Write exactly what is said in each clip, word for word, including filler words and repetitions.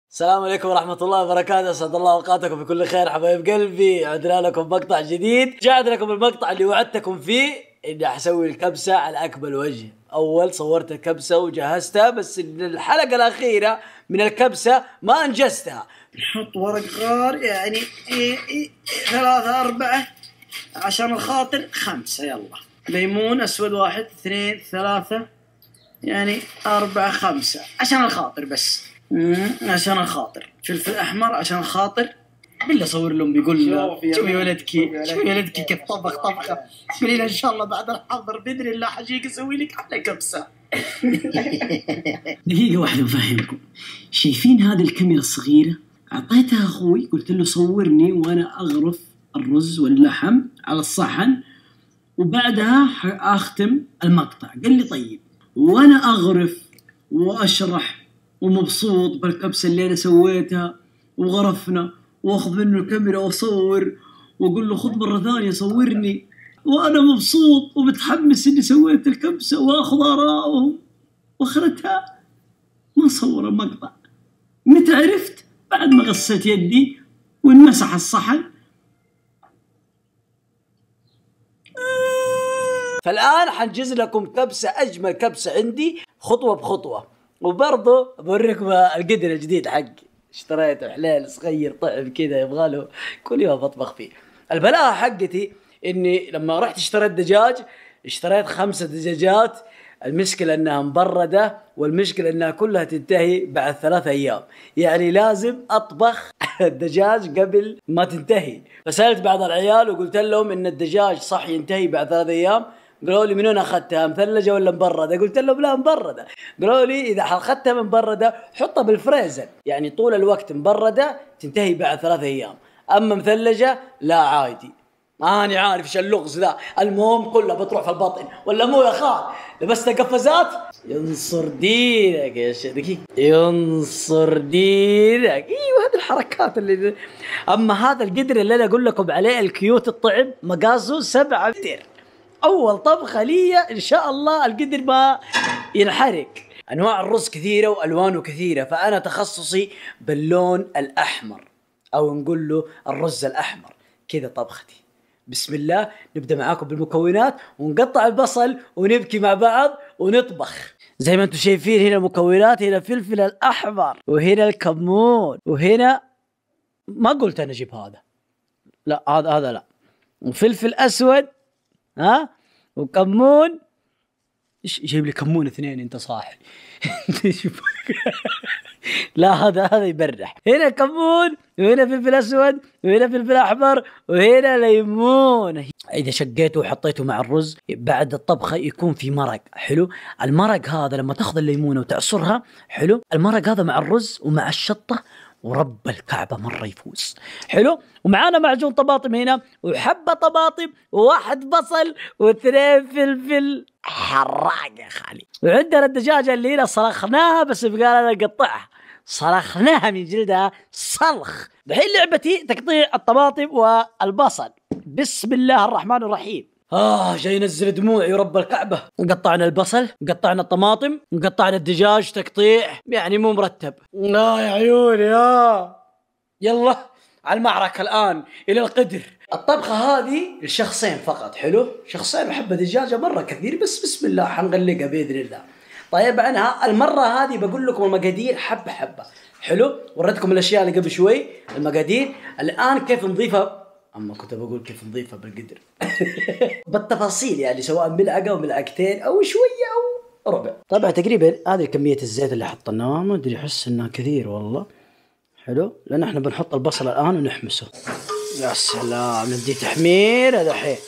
السلام عليكم ورحمة الله وبركاته، أسعد الله أوقاتكم بكل خير حبايب قلبي. عدنا لكم مقطع جديد، جاء لكم المقطع اللي وعدتكم فيه إني أحسوي الكبسة على أكمل وجه. أول صورت الكبسة وجهزتها، بس الحلقة الأخيرة من الكبسة ما أنجزتها. نحط ورق غار يعني إيه إيه ثلاثة أربعة عشان الخاطر، خمسة يلا. ليمون أسود واحد اثنين ثلاثة يعني أربعة خمسة عشان الخاطر بس. امم عشان الخاطر. فلفل أحمر عشان الخاطر. بالله صور لهم بيقول شوفي ولدك شوفي ولدك كيف طبخ طبخة. قولي إن شاء الله بعد الحظر بإذن الله حجيك أسوي لك على كبسة. دقيقة واحدة بفهمكم، شايفين هذه الكاميرا الصغيرة؟ أعطيتها أخوي، قلت له صورني وأنا أغرف الرز واللحم على الصحن وبعدها أختم المقطع. قال لي طيب، وأنا أغرف وأشرح ومبسوط بالكبسة اللي أنا سويتها وغرفنا، وأخذ منه الكاميرا وأصور وأقول له خذ مرة ثانية صورني، وأنا مبسوط ومتحمس إني سويت الكبسة وأخذ آراءهم، وآخرتها ما صور المقطع. متى عرفت؟ بعد ما غسلت يدي وانمسح الصحن. فالآن حنجز لكم كبسة، أجمل كبسة عندي خطوة بخطوة، وبرضه بوريكم القدر الجديد حقي. اشتريته حلال صغير طعم كذا يبغاله كل يوم بطبخ فيه. البلاءة حقتي إني لما رحت اشتريت دجاج، اشتريت خمسة دجاجات. المشكلة انها مبردة، والمشكلة انها كلها تنتهي بعد ثلاثة ايام، يعني لازم اطبخ الدجاج قبل ما تنتهي. فسألت بعض العيال وقلت لهم ان الدجاج صح ينتهي بعد ثلاثة ايام. قالوا لي من وين اخذتها، مثلجة ولا مبردة؟ قلت لهم لا مبردة. قالوا لي اذا اخذتها مبردة حطها بالفريزر، يعني طول الوقت مبردة تنتهي بعد ثلاثة ايام، اما مثلجة لا عادي. ماني عارف ايش اللغز ذا، المهم كلها بتروح في البطن ولا مو يا خال؟ لبست قفازات ينصر دينك يا شدكي، ينصر دينك. ايوه هذه الحركات اللي. اما هذا القدر اللي انا اقول لكم عليه الكيوت الطعم، مقاسه سبعة متر. اول طبخه لي ان شاء الله القدر ما ينحرق. انواع الرز كثيره والوانه كثيره، فانا تخصصي باللون الاحمر، او نقول له الرز الاحمر. كذا طبختي. بسم الله، نبدأ معاكم بالمكونات ونقطع البصل ونبكي مع بعض ونطبخ. زي ما انتم شايفين هنا المكونات، هنا الفلفل الأحمر، وهنا الكمون، وهنا ما قلت أنا أجيب هذا، لا هذا هذا لا، وفلفل أسود، ها، وكمون. ايش جايب لي كمون اثنين انت صاحي؟ لا هذا هذا يبرح. هنا كمون، وهنا فلفل اسود، وهنا فلفل احمر، وهنا ليمون. اذا شقيته وحطيته مع الرز بعد الطبخه يكون في مرق حلو. المرق هذا لما تاخذ الليمونه وتعصرها حلو، المرق هذا مع الرز ومع الشطه ورب الكعبة مرة يفوز حلو. ومعانا معجون طماطم هنا، وحبة طماطم، وواحد بصل، واثنين فلفل حراق يا خالي. وعندنا الدجاجة اللي هنا صرخناها، بس بقال أنا نقطعها، صرخناها من جلدها صلخ. الحين لعبتي تقطيع الطماطم والبصل. بسم الله الرحمن الرحيم. آه جاي ينزل دموعي ورب الكعبة. قطعنا البصل، قطعنا الطماطم، قطعنا الدجاج تقطيع يعني مو مرتب. آه يا عيوني آه. يلا على المعركة الآن، إلى القدر. الطبخة هذه لشخصين فقط حلو، شخصين وحبة دجاجة مرة كثير، بس بسم الله حنغلقها بإذن الله. طيب أنا المرة هذه بقول لكم المقادير حبة حبة حلو. وريتكم الأشياء اللي قبل شوي المقادير، الآن كيف نضيفها. أما كنت بقول كيف نضيفها بالقدر. بالتفاصيل يعني، سواء ملعقة أو ملعقتين أو شوية أو ربع. طبعا تقريبا هذه كمية الزيت اللي حطيناها، ما أدري أحس إنها كثير والله حلو، لأن إحنا بنحط البصل الآن ونحمسه. يا سلام ندي تحمير هذا الحين.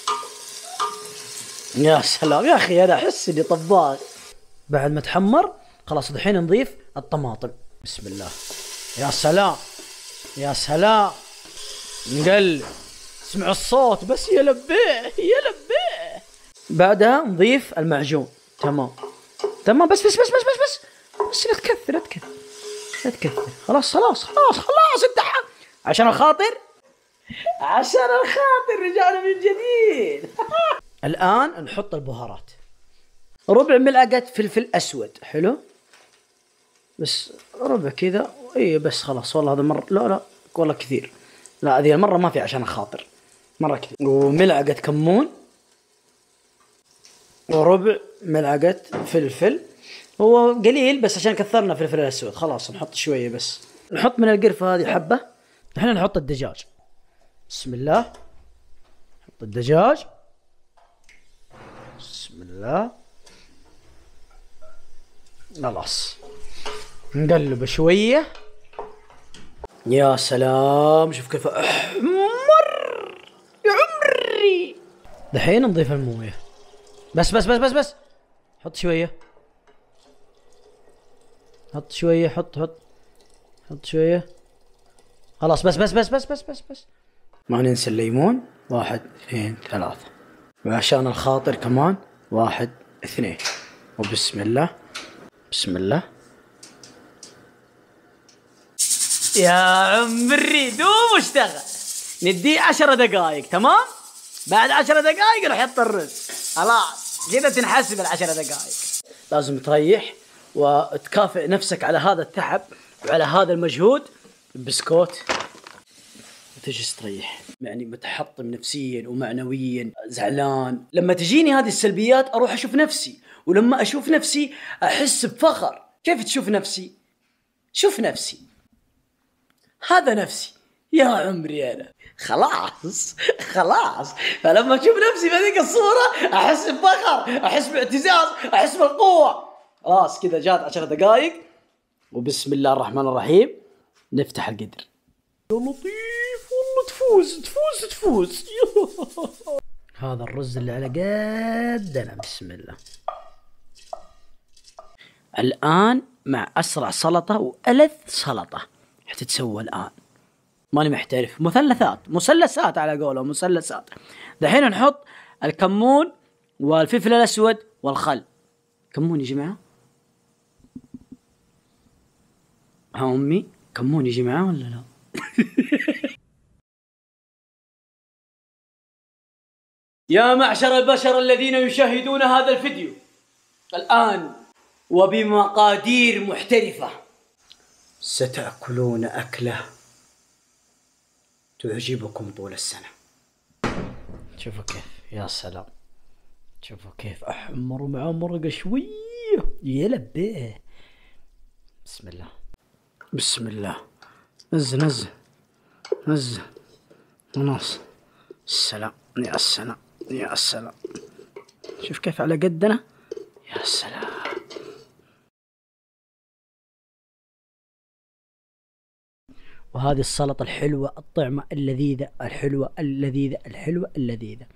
يا سلام يا أخي، أنا أحس إني طباخ. بعد ما تحمر خلاص الحين نضيف الطماطم. بسم الله. يا سلام يا سلام. نقلب، اسمعوا الصوت بس يا لبيه يا لبيه. بعدها نضيف المعجون. تمام تمام، بس بس بس بس بس بس بس لا تكثر لا تكثر لا تكثر. خلاص خلاص خلاص خلاص انت عشان الخاطر، عشان الخاطر رجعنا من جديد. الآن نحط البهارات. ربع ملعقة فلفل أسود حلو، بس ربع كذا اي بس خلاص والله هذا مرة، لا لا والله كثير، لا هذه المرة ما في عشان الخاطر، مرة كثير. وملعقة كمون وربع ملعقة فلفل، هو قليل بس عشان كثرنا فلفل الاسود، خلاص نحط شوية بس. نحط من القرفة هذه حبة. الحين نحط الدجاج، بسم الله. نحط الدجاج، بسم الله. خلاص نقلب شوية. يا سلام شوف كيف احمر يا عمري. دحين نضيف الموية، بس بس بس بس بس حط شوية، حط شوية، حط حط حط شوية. خلاص بس بس بس بس بس بس بس ما ننسى الليمون. واحد اثنين ثلاثة، وعشان الخاطر كمان واحد اثنين. وبسم الله بسم الله. يا عمري دوم اشتغل. نديه عشر دقائق تمام. بعد عشر دقائق نروح يحط الرز. خلاص كذا تنحسب العشر دقائق. لازم تريح وتكافئ نفسك على هذا التعب وعلى هذا المجهود بسكوت وتجلس تريح. يعني متحطم نفسيا ومعنويا، زعلان. لما تجيني هذه السلبيات اروح اشوف نفسي، ولما اشوف نفسي احس بفخر. كيف تشوف نفسي؟ شوف نفسي، هذا نفسي يا عمري. انا خلاص خلاص. فلما اشوف نفسي بهذيك الصورة احس بفخر، احس باعتزاز، احس بالقوة. خلاص كذا جات عشر دقائق وبسم الله الرحمن الرحيم نفتح القدر. يا لطيف والله تفوز تفوز تفوز. هذا الرز اللي على قدنا. بسم الله. الآن مع أسرع سلطة وألذ سلطة حتتسوى الآن. ماني محترف، مثلثات مثلثات على قولهم مثلثات. دحين نحط الكمون والفلفل الأسود والخل. كمون يا جماعة، ها أمي كمون يا جماعة ولا لا؟ يا معشر البشر الذين يشاهدون هذا الفيديو الآن وبمقادير محترفة، ستأكلون أكلة تعجبكم طول السنة. شوفوا كيف، يا سلام، شوفوا كيف أحمر ومعاه مرقة شوية يا لبيه. بسم الله بسم الله. نزل نزل نزل ونص. السلام يا السلام يا السلام. شوف كيف على قدنا. يا سلام. وهذه السلطة الحلوة الطعمة اللذيذة الحلوة اللذيذة الحلوة اللذيذة.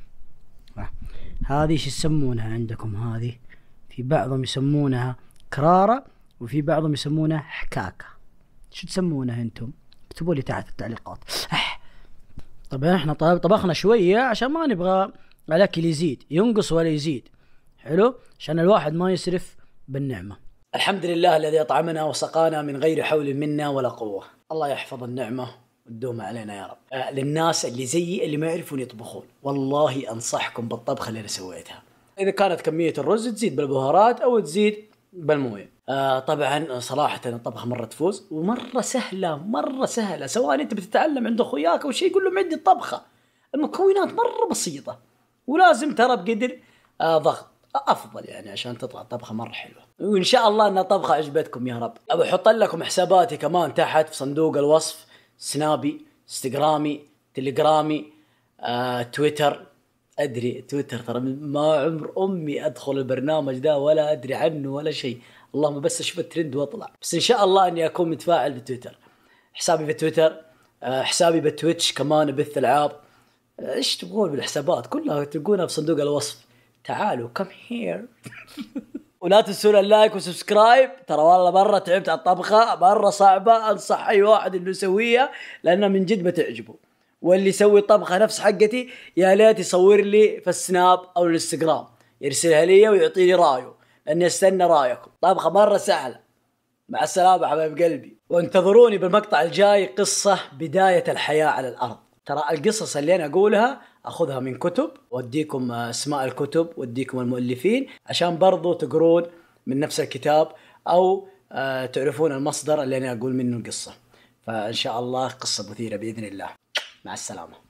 هذه شو يسمونها عندكم؟ هذه في بعضهم يسمونها كرارة وفي بعضهم يسمونها حكاكة. شو تسمونها انتم؟ اكتبوا لي تحت في التعليقات. طبعا احنا طبخنا شوية عشان ما نبغى الاكل يزيد، ينقص ولا يزيد. حلو، عشان الواحد ما يسرف بالنعمة. الحمد لله الذي اطعمنا وسقانا من غير حول منا ولا قوة. الله يحفظ النعمة وتدوم علينا يا رب. آه للناس اللي زيي اللي ما يعرفون يطبخون، والله انصحكم بالطبخة اللي انا سويتها. اذا كانت كمية الرز تزيد بالبهارات او تزيد بالمويه. آه طبعا صراحة الطبخة مرة تفوز ومرة سهلة، مرة سهلة. سواء انت بتتعلم عند اخوياك او شيء، قول لهم عندي الطبخة. المكونات مرة بسيطة، ولازم ترى بقدر آه ضغط افضل يعني عشان تطلع طبخة مرة حلوة. وان شاء الله ان الطبخة عجبتكم يا رب. ابى احط لكم حساباتي كمان تحت في صندوق الوصف: سنابي، انستغرامي، تليجرامي، آه، تويتر. ادري تويتر ترى ما عمر امي ادخل البرنامج ده ولا ادري عنه ولا شيء، اللهم بس اشوف الترند واطلع. بس ان شاء الله اني اكون متفاعل بتويتر. حسابي في تويتر، حسابي بالتويتش كمان بث العاب. ايش تبغون بالحسابات كلها تلقونها في صندوق الوصف. تعالوا كم هير. ولا تنسون اللايك وسبسكرايب. ترى والله مرة تعبت على الطبخة، مرة صعبة. انصح اي واحد انه يسويها لانها من جد بتعجبه. واللي يسوي طبخة نفس حقتي يا ليت يصور لي في السناب او الانستغرام، يرسلها لي ويعطيني رايه، لاني استنى رايكم. طبخة مرة سهلة. مع السلامة حبايب قلبي، وانتظروني بالمقطع الجاي قصة بداية الحياة على الارض. ترى القصص اللي انا اقولها اخذها من كتب، واديكم اسماء الكتب واديكم المؤلفين عشان برضو تقرون من نفس الكتاب او آه تعرفون المصدر اللي أنا أقول منه القصة. فإن شاء الله قصة مثيرة بإذن الله. مع السلامة.